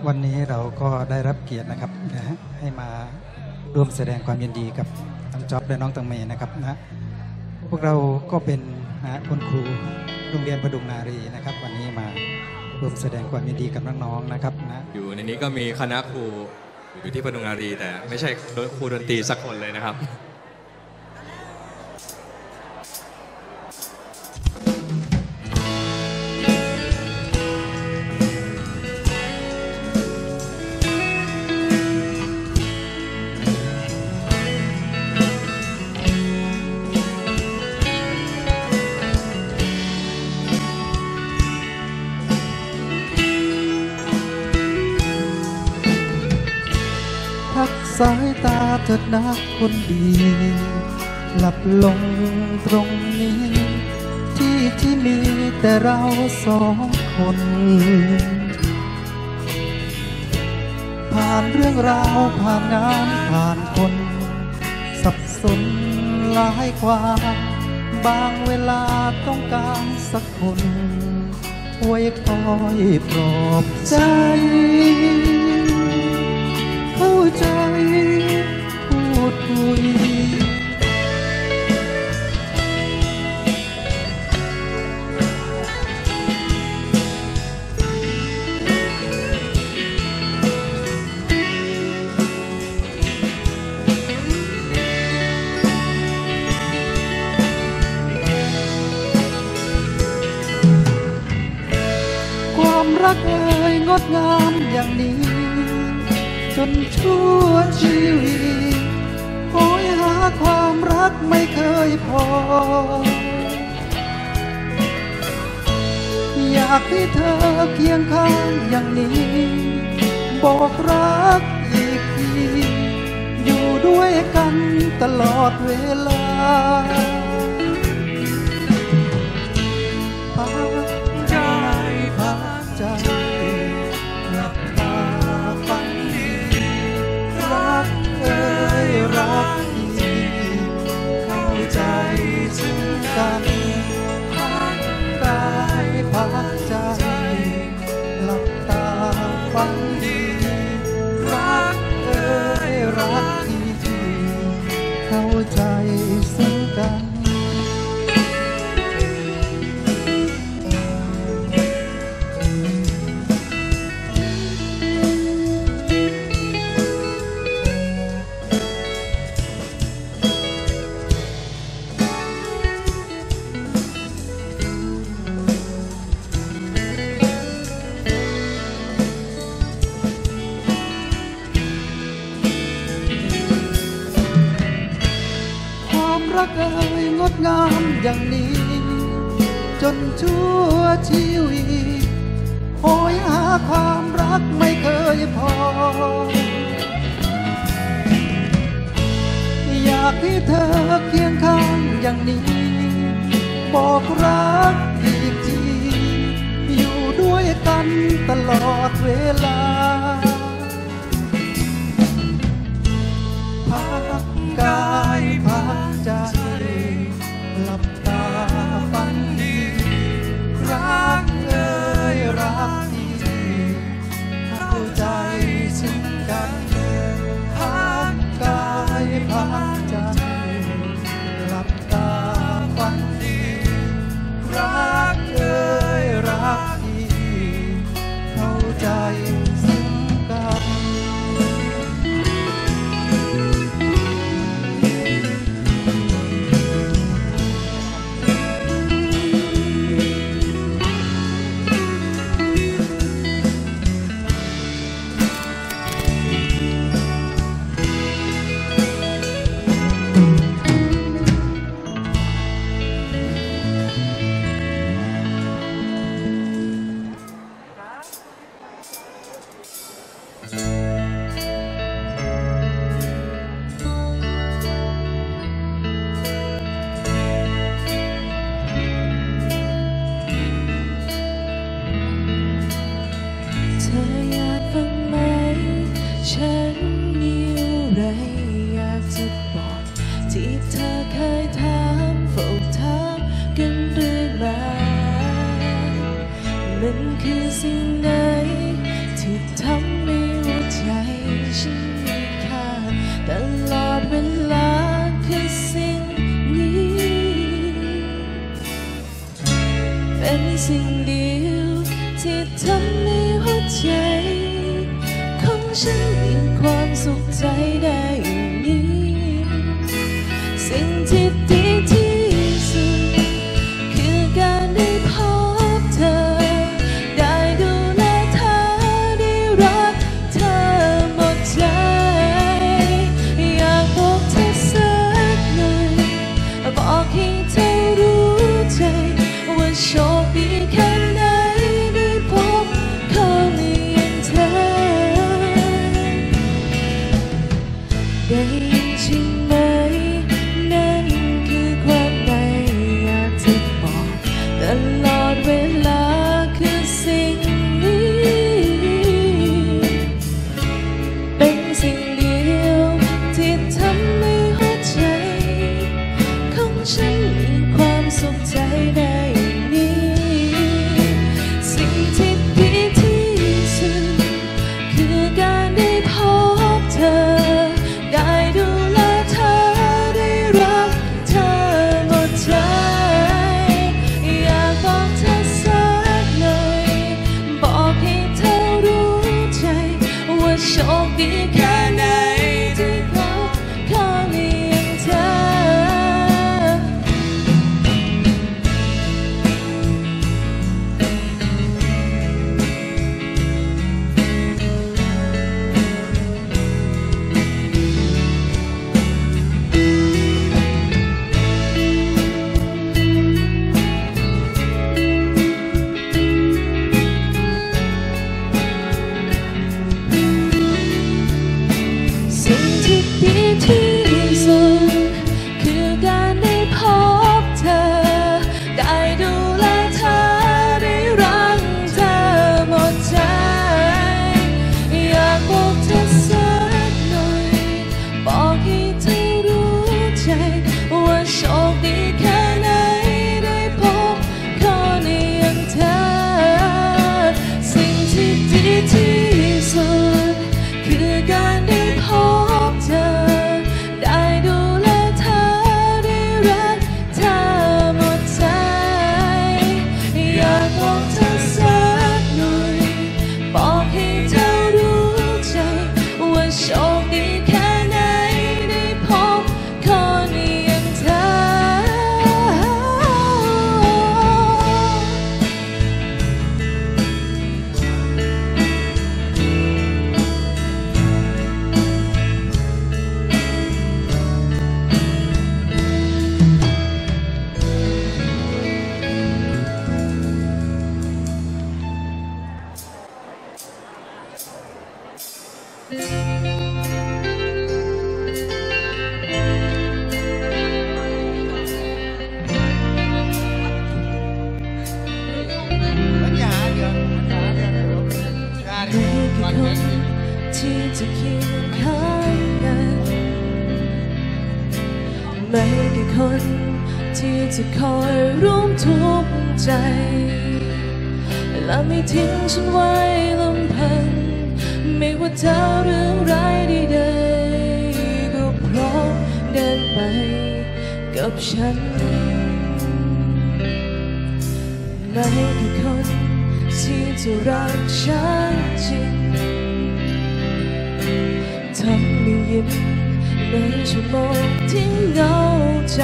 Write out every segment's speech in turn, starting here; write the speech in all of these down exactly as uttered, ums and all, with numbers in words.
วันนี้เราก็ได้รับเกียรตินะครับนะฮะให้มาร่วมแสดงความยินดีกับน้องจ๊อบและน้องตังเมนะครับนะพวกเราก็เป็นนะคุณครูโรงเรียนประดุงนารีนะครับวันนี้มาร่วมแสดงความยินดีกับน้องๆนะครับนะอยู่ในนี้ก็มีคณะครูอยู่ที่ประดุงนารีแต่ไม่ใช่ครูดนตรีสักคนเลยนะครับสายตาเถิดนักคนดีหลับลงตรงนี้ที่ที่มีแต่เราสองคนผ่านเรื่องราวผ่านงานผ่านคนสับสนหลายความบางเวลาต้องการสักคนไว้คอยปลอบใจเข้าใจพูดคุยความรักเอ่ยงดงามอย่างนี้จนชั่วชีวิตโหยหาความรักไม่เคยพออยากให้เธอเคียงข้างอย่างนี้บอกรักอีกทีอยู่ด้วยกันตลอดเวลาพักใจพักใจหลับตาฝันรักเอ่ยรักที่เข้าใจถึงกันพักกายพักใจหลับตาฝันดีรักเอ่ยรักที่เข้าใจซึ่งกันรักเอ่ยงดงามอย่างนี้จนชั่วชีวิตโหยหาความรักไม่เคยพออยากให้เธอเคียงข้างอย่างนี้บอกรักอีกทีอยู่ด้วยกันตลอดเวลาพักกายพักใจหลับตาฝันดีรักเอ่ยรักที่เข้าใจซึ่งกันพักกายพักใจหลับตาฝันดีรักเอ่ยรักที่เข้าใจซึ่งกันสิ่งเดียวที่ทำให้หัวใจของฉันมีความสุขใจได้อย่างนี้สิ่งที่ดีที่สุดคือการได้พบเธอได้ดูแลเธอได้รักเธอหมดใจอยากบอกเธอสักหน่อยบอกให้เธอรู้ใจว่าโชคดีแค่ไหนได้พบคนอย่างเธอได้ยินใช่ไหมนั่นคือความในอยากจะบอกตลอดเวลาคือสิ่งนี้เป็นสิ่งเดียวที่ทำให้หัวใจของฉันมีความสุขใจได้อย่างนี้สิ่งที่ดีที่สุดคือการได้พบเธอได้ดูแลเธอได้รักเธอหมดใจอยากบอกเธอสักหน่อยบอกให้เธอรู้ใจว่าโชคดีแค่ไหนที่พบคนอย่างเธอสิ่งที่ดีที่สุดคือการได้พบเธอได้ดูแลเธอได้รักเธอหมดใจอยากบอกเธอสักหน่อยบอกให้เธอรู้ใจว่าโชคดีแค่ไหนได้พบคนอย่างเธอสิ่งที่ดีที่สุดคือการได้พบเธอได้ดูแลเธอได้รักเธอหมดใจอยากบอกเธอสักหน่อยบอกให้เธอรู้ใจว่าโชคดีแค่ไหนได้พบคนอย่างเธอที่จะเคียงข้างกันไม่กี่คนที่จะคอยร่วมทุกข์ใจและไม่ทิ้งฉันไว้ลำพังไม่ว่าเธอเรื่องร้ายใดๆก็พร้อมเดินไปกับฉันไม่กี่คนที่จะรักฉันจริงทำให้ยิ้มในชั่วโมงที่เหงาใจ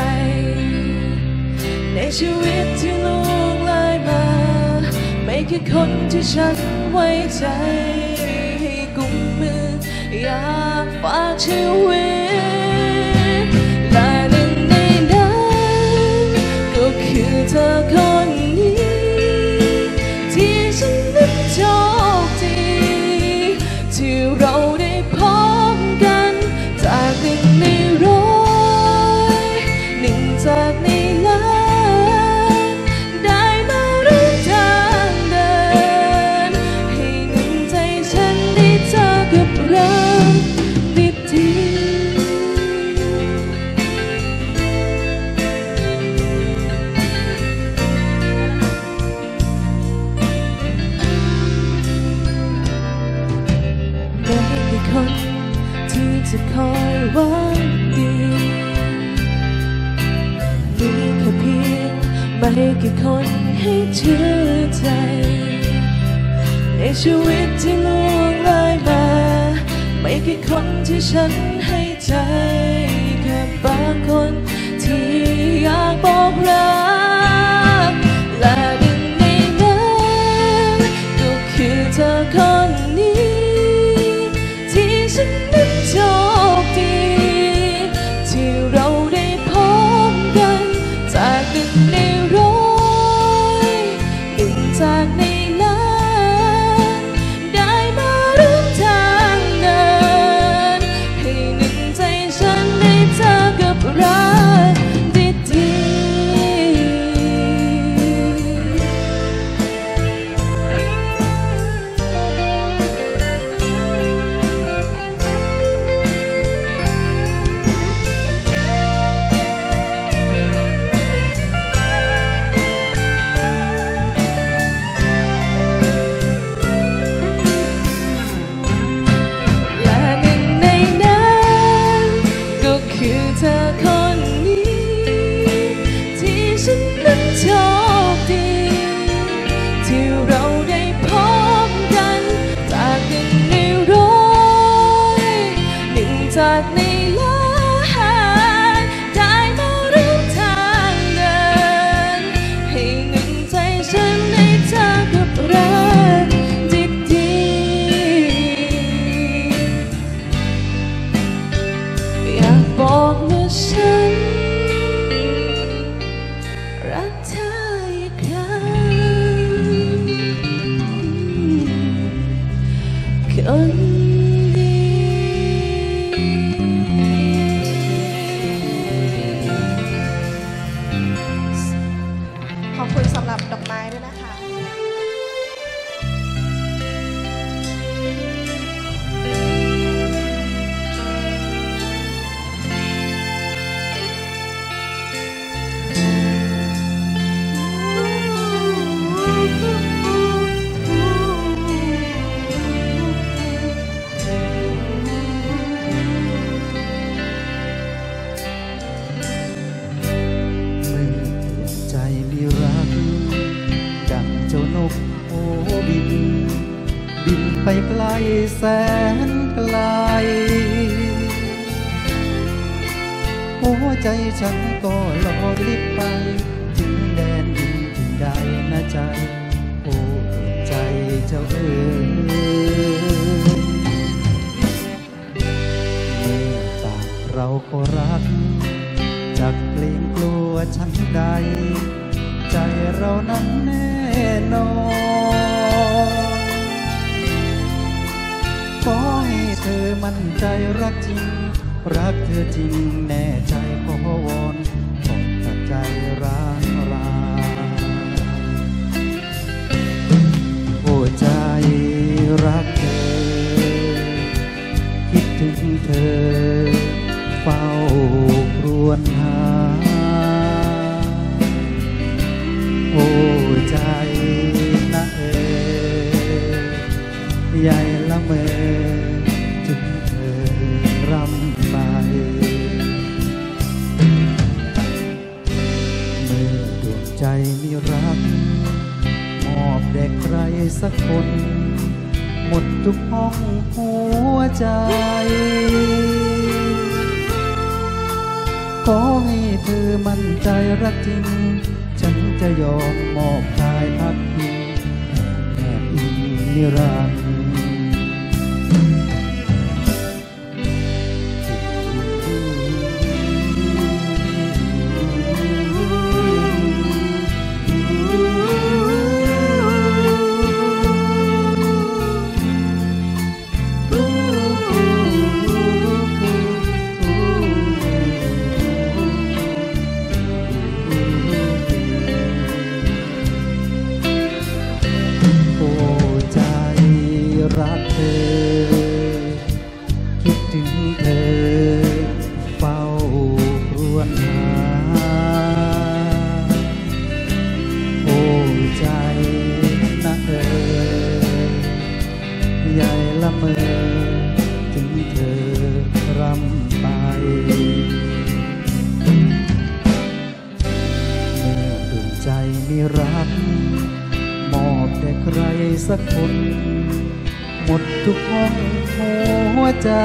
ในชีวิตที่ล่วงเลยมาไม่กี่คนที่ฉันไว้ใจให้กุมมืออยากฝากชีวิตและหนึ่งในนั้นก็คือเธอคนนี้ที่ฉันนั้นโชคดีที่เราได้พบกันจากหนึ่งในร้อยหนึ่งจากในล้านได้มาร่วมทางเดินให้หนึ่งใจฉันได้เจอกับเราดีคนที่จะคอยหวังดีมีแค่เพียงไม่กี่คนให้เชื่อใจในชีวิตที่ล่วงเลยมาไม่กี่คนที่ฉันให้ใจแค่บางคนที่อยากบอกรักและหนึ่งในนั้นก็คือเธอคนนี้ที่ฉันนั้นโชคดีที่เราได้พบกันจากหนึ่งในร้อยหนึ่งจากในล้านได้มาร่วมทางเดินให้หนึ่งใจฉันได้เจอกับรักดีๆและหนึ่งในนั้นก็คือเธอคนนี้ที่ฉันนั้นโชคดีที่เราได้พบกันจากหนึ่งในร้อยหนึ่งจากในล้านได้มาร่วมทางเดินให้หนึ่งใจฉันได้เจอกับรักดีๆอยากบอกว่าฉันรักเธออีกครั้งคนดีขอบคุณสำหรับดอกไม้ด้วยนะคะเมื่อใจมีรักดังเจ้านกโอบินบินไปไกลแสนไกลหัวใจฉันก็ลอยลิบไปถึงแดนดินถึงใดนะใจโอ้ใจเจ้าเอ๋ยเมื่อต่างเราก็รักจากเกรงกลัวฉันใดใจเรานั้นแน่นอนขอให้เธอมั่นใจรักจริงรักเธอจริงแน่ใจขอวอนขอตัดใจร้างราโอ้ใจรักเธอคิดถึงเธอเฝ้าครวญหาโอ้ใจนะเอ๋ยใหญ่ละเมอถึงเธอรำไปเมื่อดวงใจมีรักมอบแด่ใครสักคนหมดทุกห้องหัวใจขอให้เธอมั่นใจรักจริงฉันจะยอมมอบกายพักพิงแนบอิงนิรันดร์รักเธอคิดถึงเธอเฝ้าครวญหาโอ้ใจนะเธอใหญ่ละเมอถึงเธอรำไปเมื่อดวงใจมีรักมอบแด่ใครสักคนหมดทุกห้องหัวใจ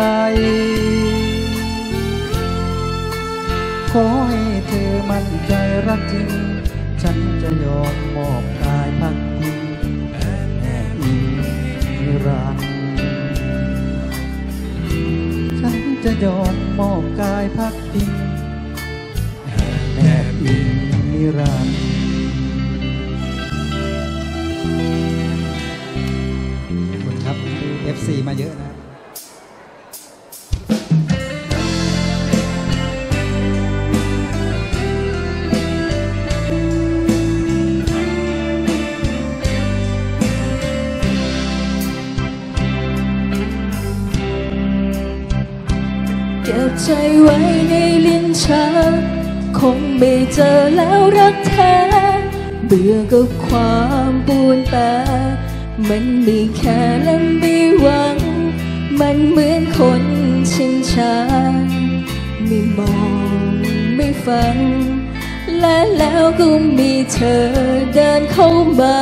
ขอให้เธอมั่นใจรักจริงฉันจะยอมมอบกายพักพิงแม่อิงนิรันดร์ฉันจะยอมมอบกายพักพิงแม่อิงนิรันดร์ขอบคุณครับ เอฟ ซี มาเยอะนะเก็บใจไว้ในลิ้นชักคงไม่เจอแล้วรักแท้เบื่อกับความปูนแปะมันมีแค่และไม่หวังมันเหมือนคนชินชาไม่มองไม่ฟังและแล้วก็มีเธอเดินเข้ามา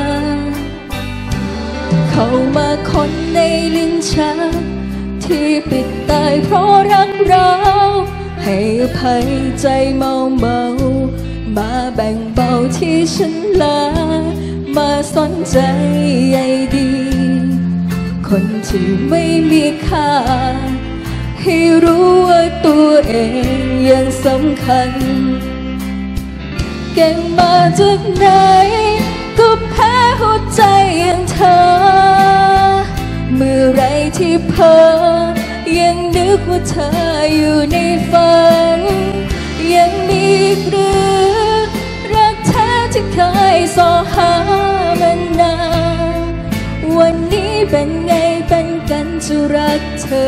เข้ามาคนในลิ้นชักที่ปิดตายเพราะรักเราให้อภัยใจเมาเมามาแบ่งเบาที่ฉันลามาสนใจใยดีคนที่ไม่มีค่าให้รู้ว่าตัวเองยังสำคัญเก่งมาจากไหนก็แพ้หัวใจอย่างเธอเมื่อไรที่เพ้อยังนึกว่าเธออยู่ในฝันยังมีอีกหรือรักแท้ที่เคยสอหามันนานวันนี้เป็นไงเป็นกันจะรักเธอ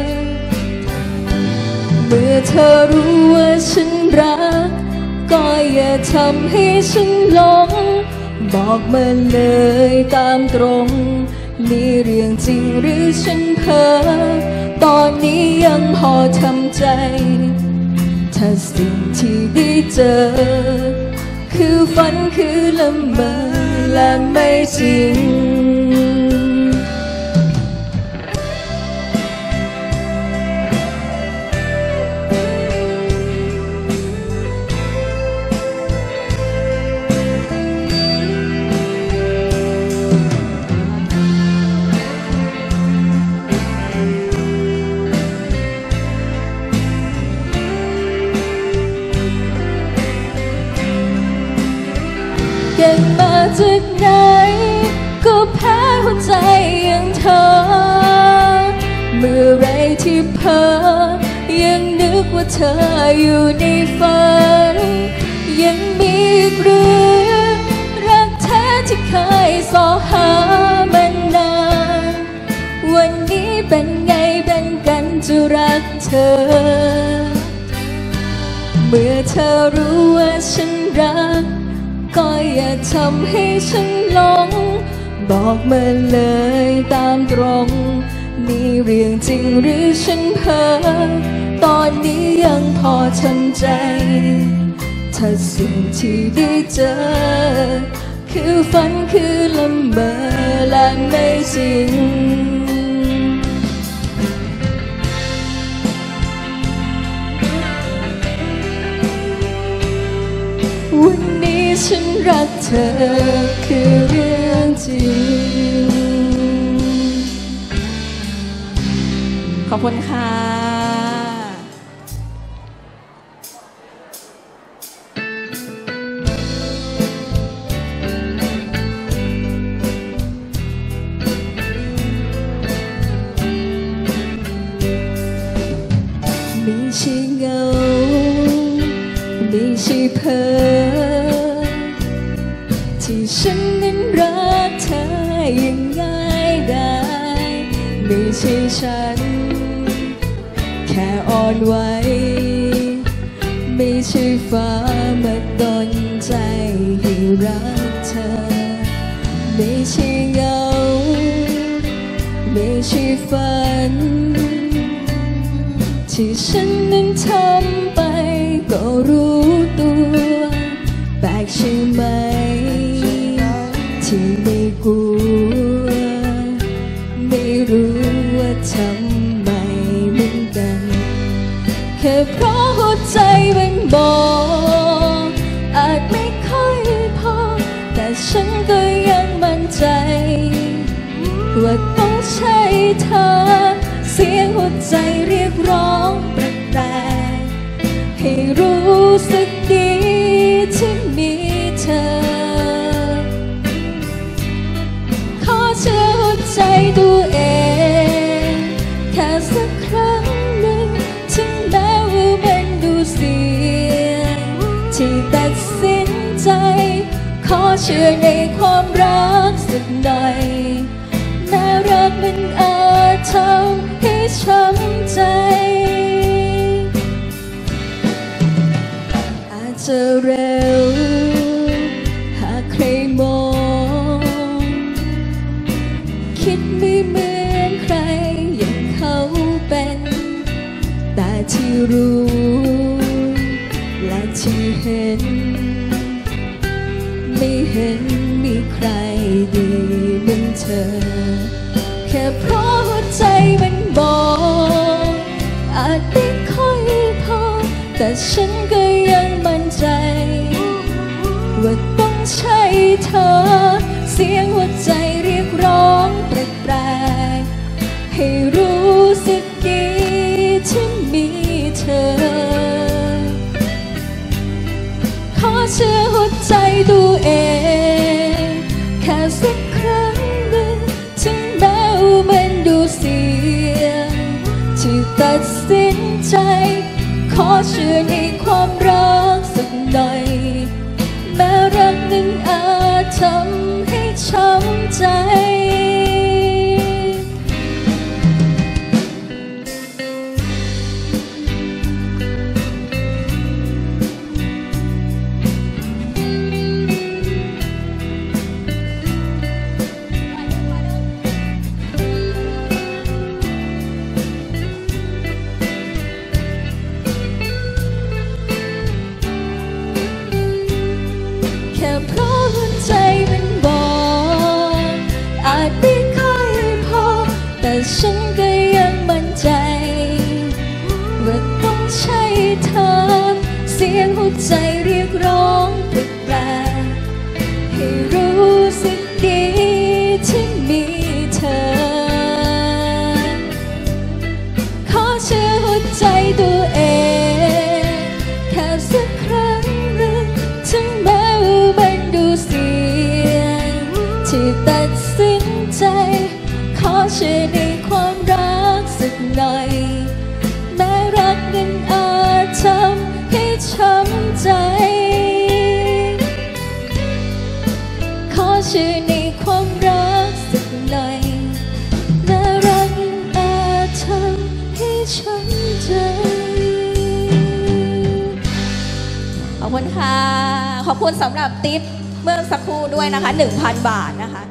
เมื่อเธอรู้ว่าฉันรักก็อย่าทำให้ฉันหลงบอกมาเลยตามตรงนี่เรื่องจริงหรือฉันเพ้อตอนนี้ยังพอทำใจถ้าสิ่งที่ได้เจอคือฝันคือละเมอและไม่จริงเก่งมาจากไหนก็แพ้หัวใจอย่างเธอเมื่อไรที่เพ้อยังนึกว่าเธออยู่ในฝันยังมีอีกหรือรักแท้ที่เคยสอหามันนานวันนี้เป็นไงเป็นกันจะรักเธอเมื่อเธอรู้ว่าฉันรักก็อย่าทำให้ฉันหลงบอกมาเลยตามตรงนี่เรื่องจริงหรือฉันเพ้อตอนนี้ยังพอทำใจถ้าสิ่งที่ได้เจอคือฝันคือละเมอและไม่จริงวันนี้ฉันรักเธอคือเรื่องจริงขอบคุณค่ะไม่ใช่เงาไม่ใช่เพ้อที่ฉันนั้นรักเธออย่างง่ายได้ไม่ใช่ฉันแค่อ่อนไหวไม่ใช่ฟ้ามาดลใจให้รักเธอไม่ใช่เงาไม่ใช่ฝันที่ฉันนั้นทำไปก็รู้ตัวแปลกใช่ไหมทำไมเหมือนกันแค่เพราะหัวใจมันบอกอาจไม่ค่อยพอแต่ฉันก็ยังมั่นใจว่าต้องใช่เธอเสียงหัวใจเรียกร้องแปลกๆให้รู้สึกดีที่มีเธอขอเชื่อหัวใจตัวเองแค่สักครั้งหนึ่งถึงแม้ว่ามันดูเสี่ยงที่ตัดสินใจขอเชื่อในความรักสักหน่อยแม้รักมันอาจทำให้ช้ำใจอาจจะเร็วหากใครมองคิดไม่เหมือนใครอย่างเขาเป็นแต่ที่รู้และที่เห็นไม่เห็นมีใครดีเหมือนเธอแค่เพราะหัวใจมันบอกอาจไม่ค่อยพอแต่ฉันก็ยังมั่นใจว่าต้องใช่เธอเสียงหัวใจเรียกร้องแปลกๆให้รู้สึกดีที่มีเธอขอเชื่อหัวใจตัวเองแค่สักครั้งหนึ่งถึงแม้ว่ามันดูเสี่ยงที่ตัดสินใจขอเชื่อในความรักสักหน่อยแม้รักนั้นอาจทำให้ช้ำใจแค่เพราะหัวใจมันบอกอาจไม่ค่อยพอแต่ฉันก็ยังมั่นใจว่าต้องใช่เธอเสียงหัวใจเรียกร้องแปลกๆให้รู้สึกดีที่มีเธอขอเชื่อหัวใจตัวเองแค่สักครั้งหนึ่งถึงแม้มันดูเสี่ยงที่ตัดสินใจขอเชื่อในความรักสักหน่อยแม้รักนั้นอาจทำให้ช้ำใจขอเชื่อในความรักสักหน่อยแม้รักนั้นอาจทำให้ช้ำใจขอบคุณค่ะขอบคุณสำหรับทิปเมื่อสักครู่ด้วยนะคะ หนึ่งพัน บาทนะคะ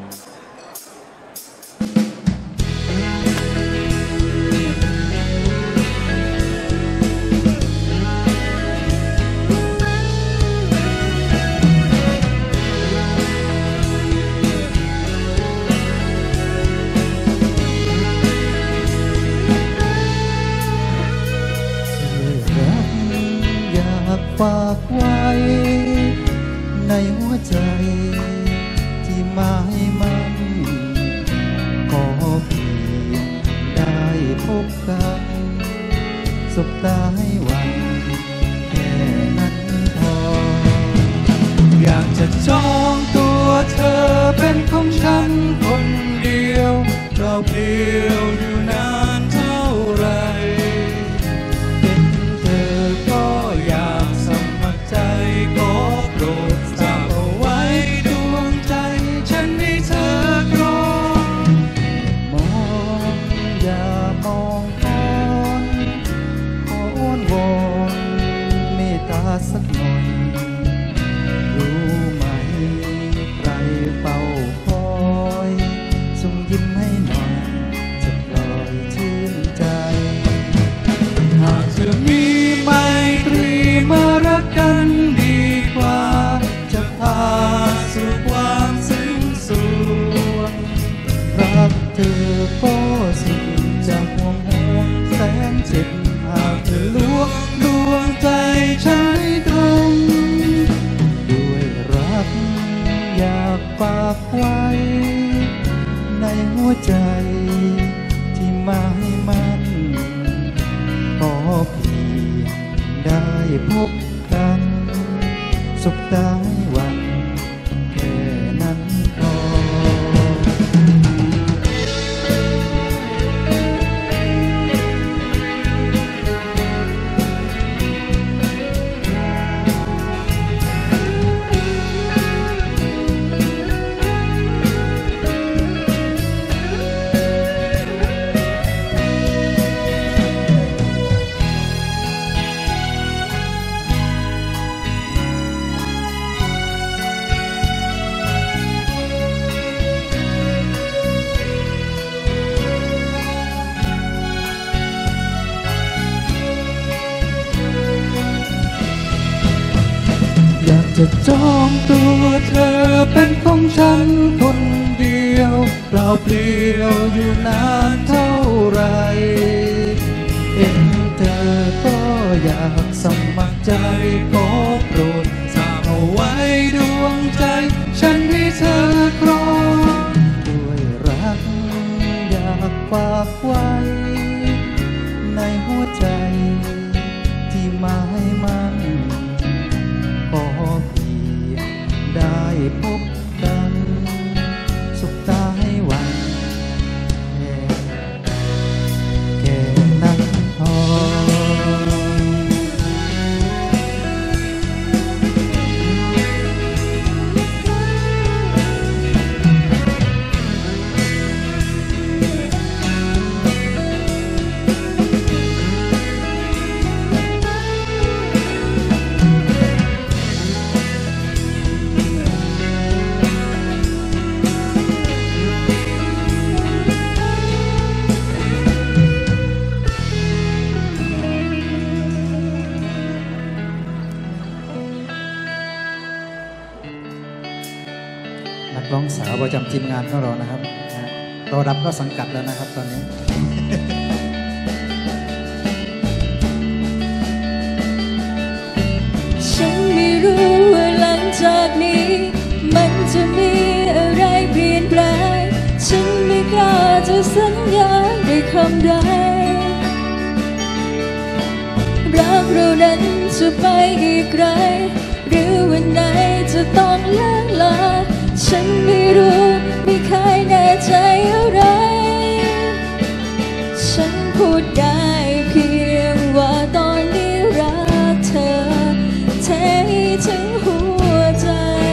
อยากฝากไว้ในหัวใจที่หมายมันขอเพียงได้พบกันสบตาให้วันแค่นั้นพออยากจะจองตัวเธอเป็นของฉันคนเดียวเราเปลี่ยวอยู่นานเท่าไรเป็นเธอก็อยากสมัครใจขอโปรดจำเอาไว้ดวงใจฉันให้เธอกรองมองอย่ามองก่อนขออ้อนวอนเมตตาสักหน่อยรู้ไหมใครเฝ้าคอยส่งยิ้มให้หน่อยจะปล่อยชื่นใจหากเธอมีไมตรีมารักกันดีกว่าจะพาสู่ความซึ้งสุขรักเธอก็สุขจากพบกันสุขได้วันแค่นั้นพออยากจะจองตัวเธอเป็นของฉันคนเดียวเปล่าเปลี่ยวอยู่นานเท่าไรเห็นเธอก็อยากสมัครใจขอโปรดฝากเอาไว้ดวงใจฉันให้เธอครองด้วยรักอยากฝากไว้ในหัวใจที่หมายมั่นขอเพียงได้พบกันสุขตาให้วันแค่แค่นั้นพอนักร้องสาวประจำทีมงานของเรานะครับรอรับก็สังกัดแล้วนะครับตอนนี้ฉันไม่รู้ว่าหลังจากนี้มันจะมีอะไรเปลี่ยนแปลงฉันไม่กล้าจะสัญญาด้วยคำใดรักเรานั้นจะไปอีกไกลหรือวันไหนจะต้องเลิกลาฉันไม่รู้ไม่เคยแน่ใจอะไรฉันพูดได้เพียงว่าตอนนี้รักเธอแท้ถึงหัวใจ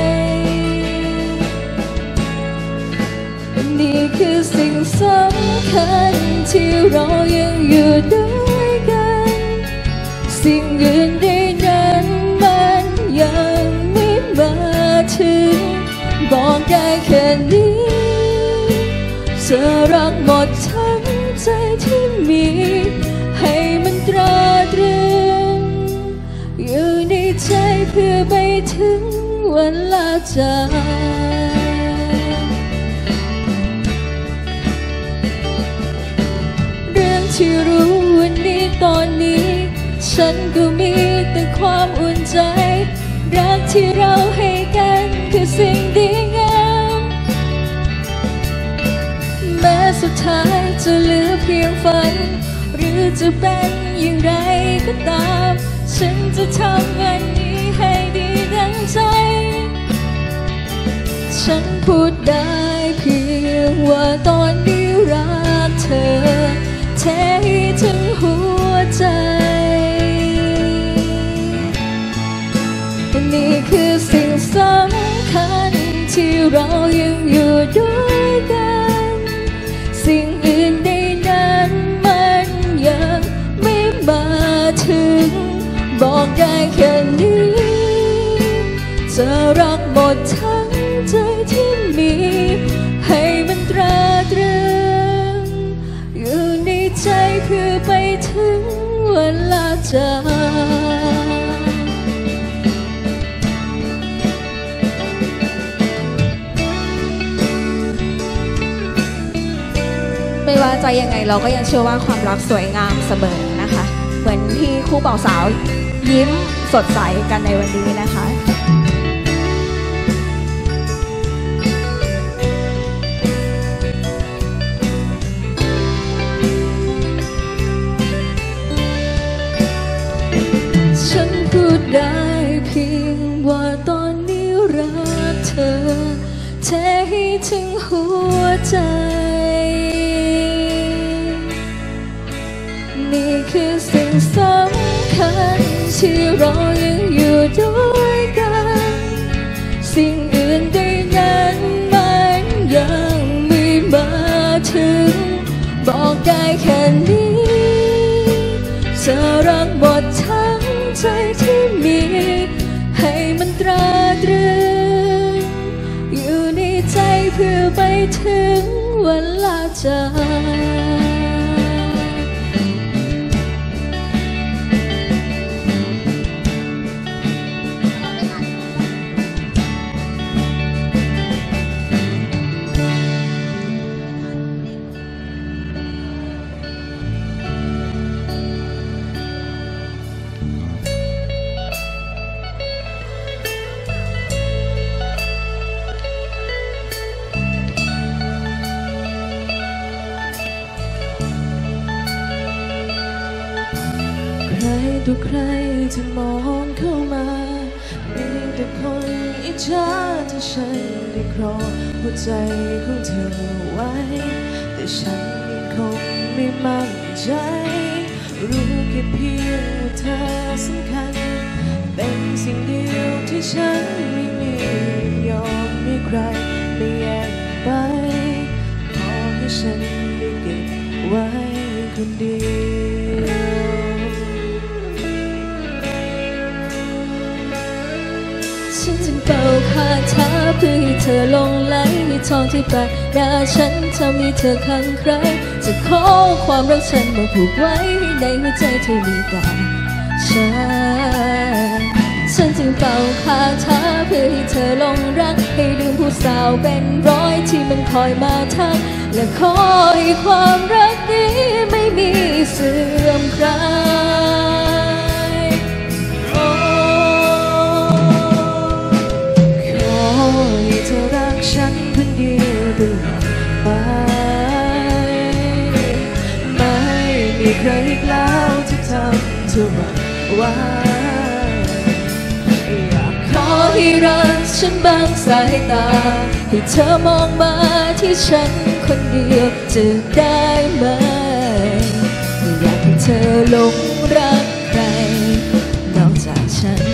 นี่คือสิ่งสำคัญที่เรายังอยู่ด้วยกันสิ่งอื่นใดนั้นมันยังไม่มาถึงบอกได้แค่นี้จะรักหมดทั้งใจที่มีให้มันตราตรึงอยู่ในใจเพื่อไปถึงวันลาจากเรื่องที่รู้วันนี้ตอนนี้ฉันก็มีแต่ความอุ่นใจรักที่เราให้กันคือสิ่งดีงามแม้สุดท้ายจะเหลือเพียงฝันหรือจะเป็นอย่างไรก็ตามฉันจะทำวันนี้ให้ดีดังใจฉันพูดได้เพียงว่าตอนนี้รักเธอแท้ถึงหัวใจนี่คือสิ่งสำคัญที่เรายังอยู่ด้วยกันสิ่งอื่นใดนั้นมันยังไม่มาถึงบอกได้แค่นี้จะรักหมดทั้งใจที่มีให้มันตราตรึงอยู่ในใจเพื่อไปถึงวันลาจากไม่ว่าจะยังไงเราก็ยังเชื่อว่าความรักสวยงามเสมอนะคะเหมือนที่คู่บ่าวสาวยิ้มสดใสกันในวันนี้นะคะ ฉันพูได้เพียงว่าตอนนี้รักเธอเทให้ถึงหัวใจนี่คือสิ่งสำคัญที่เรายังอยู่ด้วยกันสิ่งอื่นใดนั้นมันยังไม่มาถึงบอกได้แค่นี้เธอรักหมดทั้งใจที่มีให้มันตราตรึงอยู่ในใจเพื่อไปถึงวันลาจากใครต่อใครที่มองเข้ามามีแต่คนอิจฉาที่ฉันได้ครองหัวใจของเธอไว้แต่ฉันยังคงไม่มั่นใจรู้แค่เพียงว่าเธอสำคัญเป็นสิ่งเดียวที่ฉันไม่มียอมให้ใครไม่แยกไปขอให้ฉันได้เก็บไว้คนเดียวฉันจึงเป่าคาถาเพื่อให้เธอลงไหลในทองที่ปลายดาฉันทำให้เธอคลั่งใครจะขอความรักฉันมาผูกไว้ในหัวใจเธอมีแต่ฉันฉันจึงเป่าคาถาเพื่อให้เธอลงรักให้ลืมผู้สาวเป็นร้อยที่มันคอยมาทักและขอให้ความรักนี้ไม่มีเสื่อมคลายให้เธอรักฉันคนเดียวตลอดไปไม่มีใครอีกแล้วที่ทำเธอหวั่นไหวอยากขอให้รักฉันบางสายตาให้เธอมองมาที่ฉันคนเดียวจะได้ไหมไม่อยากให้เธอหลงรักใครนอกจากฉัน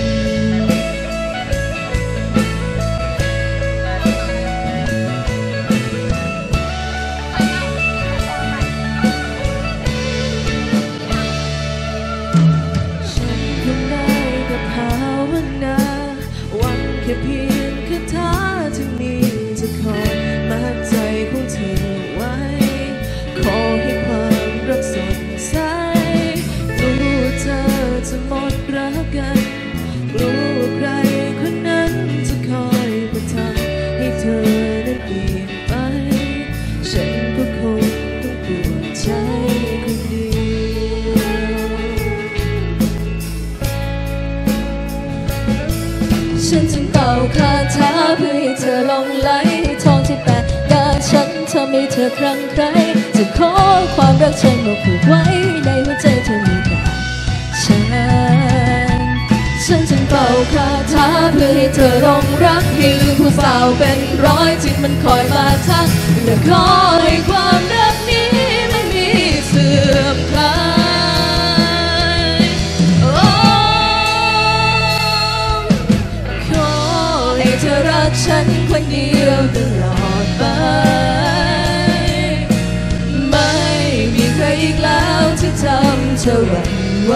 เพียงคาถาที่มีจะคอยมัดใจของเธอไว้ขอให้ความรักสดใสกลัวเธอจะหมดรักกันกลัวใครคนนั้นจะคอยมาทำให้เธอนั้นเปลี่ยนไปฉันก็คงต้องปวดใจคนเดียวฉันจึงคาถาเพื่อให้เธอลงไหลทองที่แปดดาฉันทำให้เธอครั้งใครจะขอความรักฉันมาผูกไว้ในหัวใจเธอมีแต่ฉันฉันจึงเป่าคาถาเพื่อให้เธอลงรักให้ลืมผู้สาวเป็นร้อยที่มันคอยมาทักและขอให้ความรักนี้ไม่มีเสื่อมคลายเธอรักฉันคนเดียวตลอดไปไม่มีใครอีกแล้วที่ทำเธอหวั่นไหว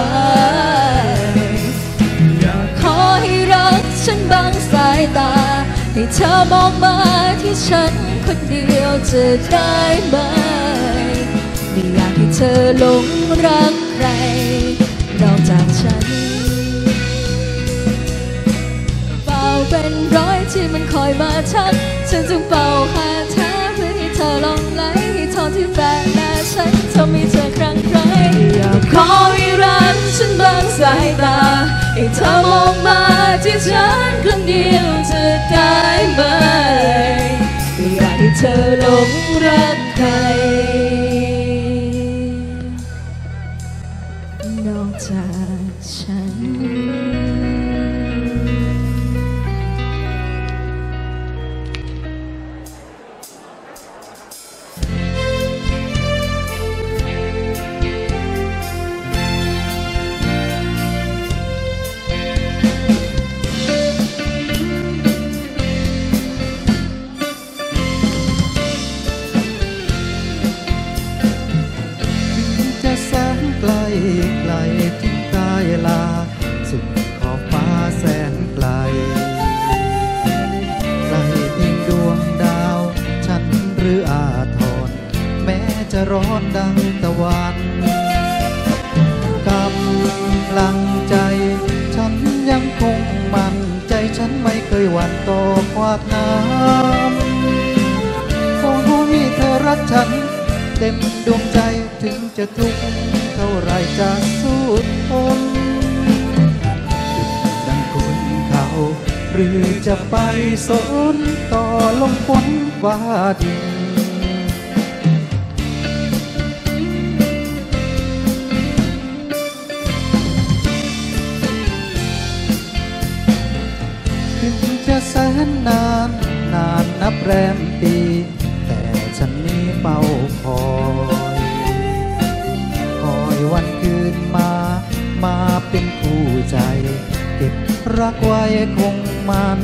อยากขอให้รักฉันบางสายตาให้เธอมองมาที่ฉันคนเดียวจะได้ไหมไม่อยากให้เธอหลงรักใครนอกจากฉันเป็นร้อยที่มันคอยมาทักฉันจึงเป่าคาถาเพื่อให้เธอลงไหลให้ทองที่แฝงหน้าฉันทำให้เธอครั้งใครอยากขอให้รักฉันบางสายตาให้เธอมองมาที่ฉันคนเดียวจะได้ไหมไม่อยากให้เธอหลงรักใครนอกจากฉันไกลทิ้งกายลาสุดขอบฟ้าแสนไกลไกลเพียงดวงดาวฉันหรืออาทรแม้จะร้อนดังตะวันกำลังใจฉันยังคงมั่นใจฉันไม่เคยหวั่นต่อขวากน้ำขอให้เธอรักฉันเต็มดวงใจถึงจะทุกข์เท่าไรจะสู้ทนดังคนเขาหรือจะไปสนต่อลมฝนฟ้าดินถึงจะแสนนานนานนับแรมปีแต่ฉันนี้เฝ้าคอยคอยวันคืนมามาเป็นคู่ใจเก็บรักไว้คงมัน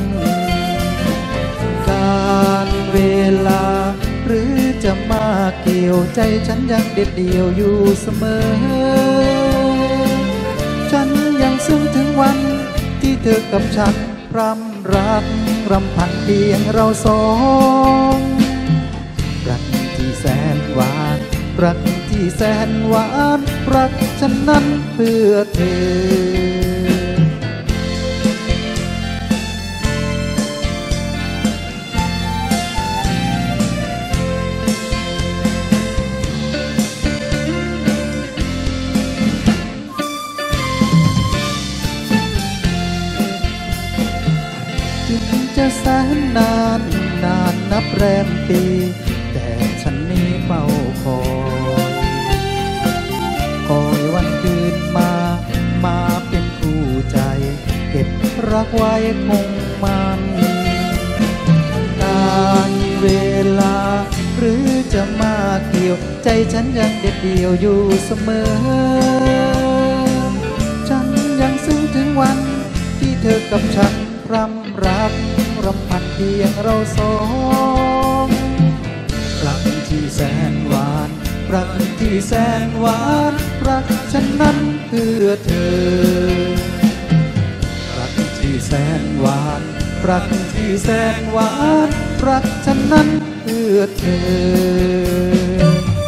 การเวลาหรือจะมาเกี่ยวใจฉันยังเด็ดเดี่ยวอยู่เสมอฉันยังซึ้งถึงวันที่เธอกับฉันพร่ำรักรำพันเพียงเราสองรักที่แสนหวานรักที่แสนหวานรักฉันนั้นเพื่อเธอจะแสนนานนานนับแรมปีแต่ฉันนี้เฝ้าคอยคอยวันคืนมามาเป็นคู่ใจเก็บรักไว้คงมันการเวลาหรือจะมาเกี่ยวใจฉันยังเด็ดเดี่ยวอยู่เสมอฉันยังซึ้งถึงวันที่เธอกับฉันรำรักรำพันเพียงเราสองรักที่แสนหวานรักที่แสนหวานรักฉันนั้นเพื่อเธอรักที่แสนหวานรักที่แสนหวานรักฉันนั้นเพื่อเธอ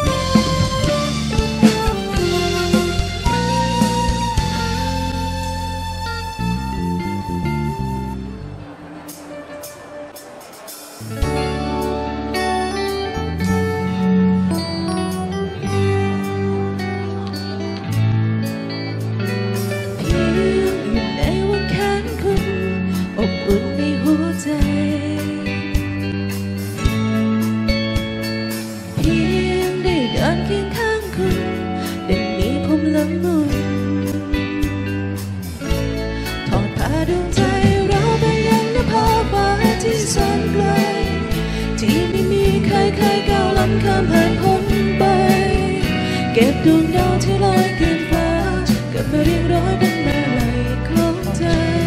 เก็บดวงดาวที่ลอยเกินฟ้าเก็บมาเรียงร้อยเป็นมาลัยของใจ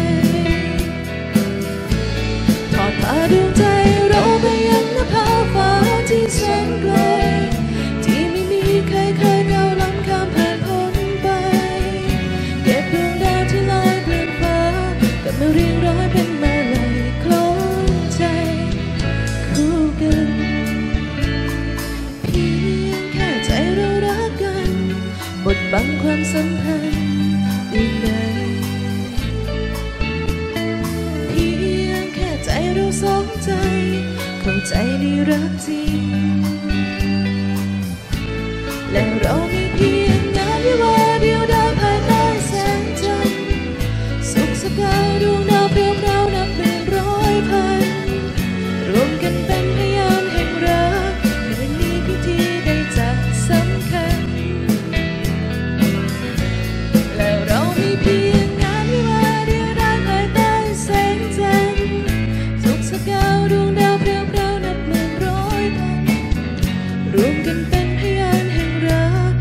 ทอดผ้าดวงใจเราไปยังนภาฟ้าที่แสนไกลที่ไม่มีใครเคยก้าวล้ำข้ามผ่านพ้นไปเก็บดวงดาวที่ลอยเกินฟ้าเก็บมาเรียงร้อยเป็นมาลัยของใจคู่กันบทบังความสัมพันธ์อื่นใดเพียงแค่ใจเราสองใจเข้าใจในรักจริงแล้วเรามีเพียงงานวิวาเดียวดายภายใต้แสงจันทร์สุขสกาวดวงดาวเปลี่ยวพราวนับเป็นร้อยพันรวมกันเป็นพยานแห่งรักในนี้พิธีได้จัดสำคัญเพียงงานวิวาเดียวได้ภายใต้แสงจันทร์สุขสกาวดวงดาวเปลี่ยวพราวนับหมื่นร้อยพันรวมกันเป็นพยานแห่งรัก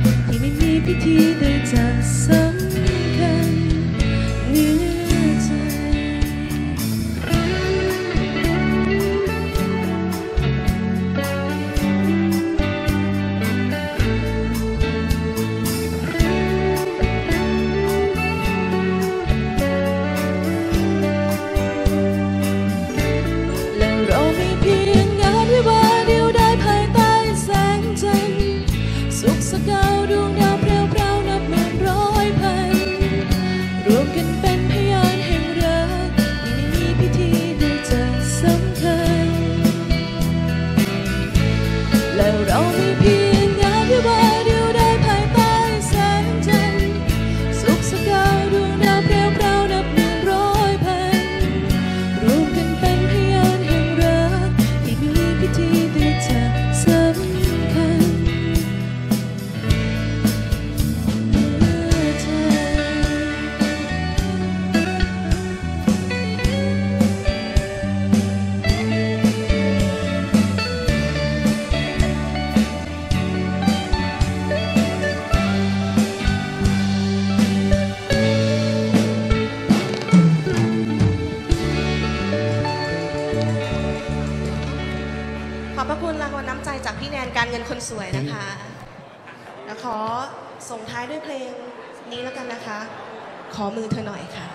แล้วขอส่งท้ายด้วยเพลงนี้แล้วกันนะคะ ขอมือเธอหน่อยค่ะ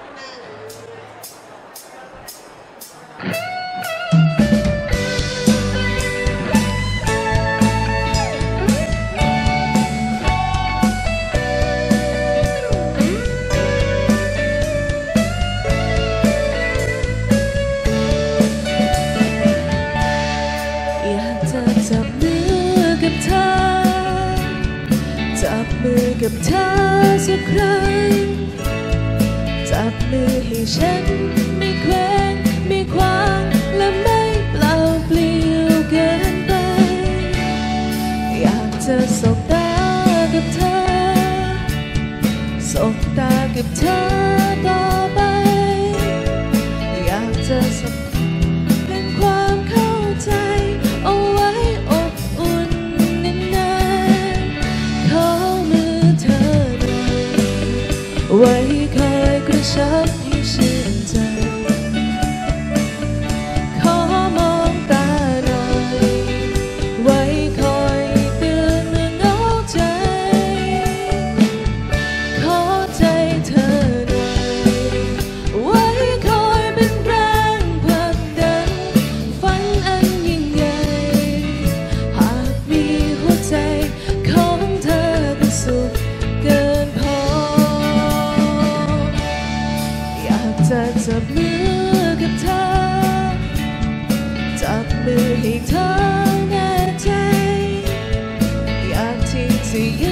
อยากจะจับมือกับเธอ จับมือกับเธอสักครั้ง จับมือให้ฉันไม่แขวงไม่ขวางและไม่เปล่าเปลี่ยวเกินไป อยากจะสบตากับเธอ สบตากับเธอต่อไป อยากจะสบเป็นความเข้าใจเอาไว้อบอุ่นนานๆขอมือเธอหน่อยไว้คอยกระชับให้ชื่นใจขอมองตาหน่อยไว้คอยเตือนเมื่อเหงาใจขอใจเธอหน่อยไว้คอยเป็นแรงผลักดันฝันอันยิ่งใหญ่หากมีหัวใจของเธอเป็นสุขเกินพออยากจะจับมือกับเธอ จับมือให้เธอแน่ใจอยากที่จะ